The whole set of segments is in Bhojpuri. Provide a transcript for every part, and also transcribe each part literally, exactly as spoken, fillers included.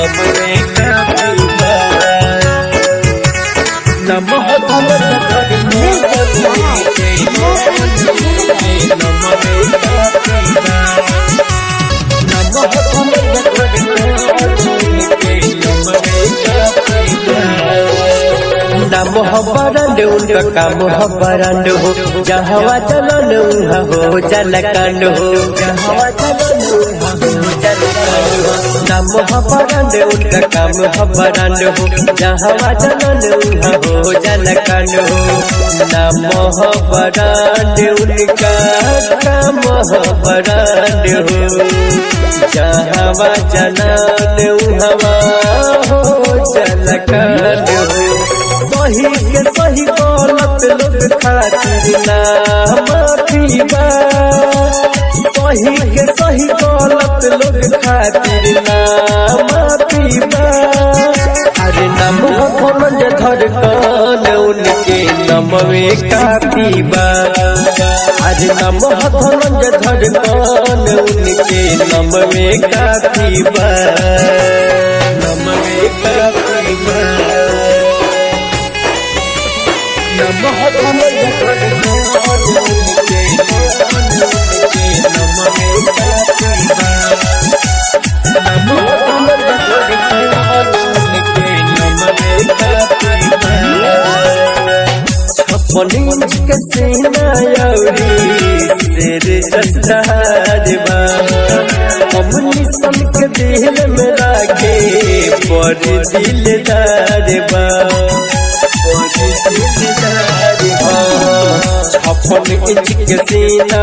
नाम बरांड उनका काम बरांड हो जहाँ चलन उहाँ हो जलकांड हो जहाँ चलन उहाँ हो जलकांड हो नाम बरांड उनका काम बरांड हो जहाँ चलन उहाँ हो जलकांड हो नाम बरांड उनका काम बरांड हो जहाँ चलन उहाँ हो जलकांड हो सही के सही गलत लोग खातिर ना माफी बा सही के सही गलत लोग खातिर ना माफी बा अरे नाम भगवान धड़कन उनके नमवे काफी बा अरे नाम भगवान धड़कन उनके नमवे काफी बा नमवे काफी बा के सीना शेर जस्तारबा हमनी सन के दिल में राखे बड़ दिलदारबा अपन इंच के सीना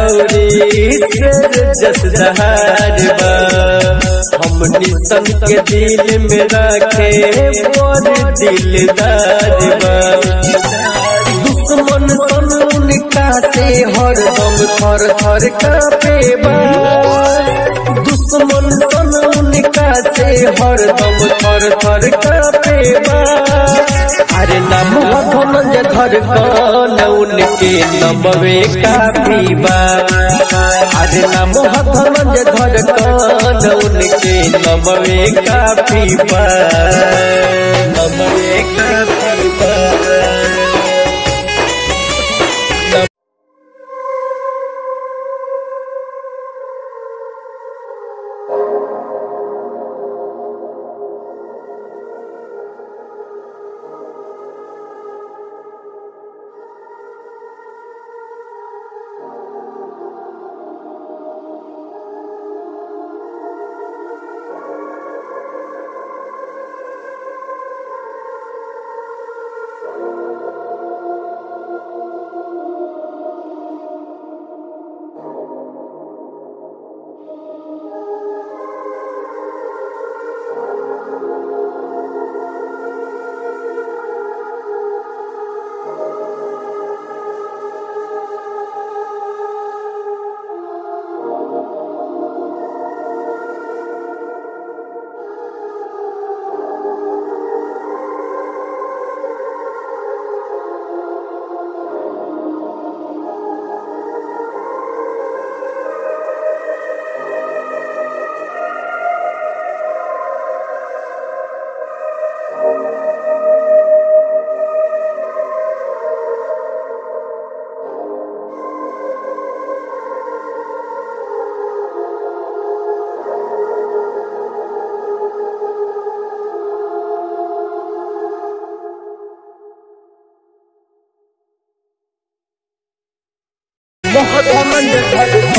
शेर जस्तारबा हमनी सन के दिल में राखे बड़ दिलदारबा दुश्मन सन उनका से हर दम थर थर कांपेबा दुश्मन सन उनका से हर दम थर थर कांपेबा अरे नाम धनंजय धड़कन उनके नमवे काफी बा अरे नाम धनंजय धड़कन उनके नमवे काफी बा नमवे काफी बा बहुत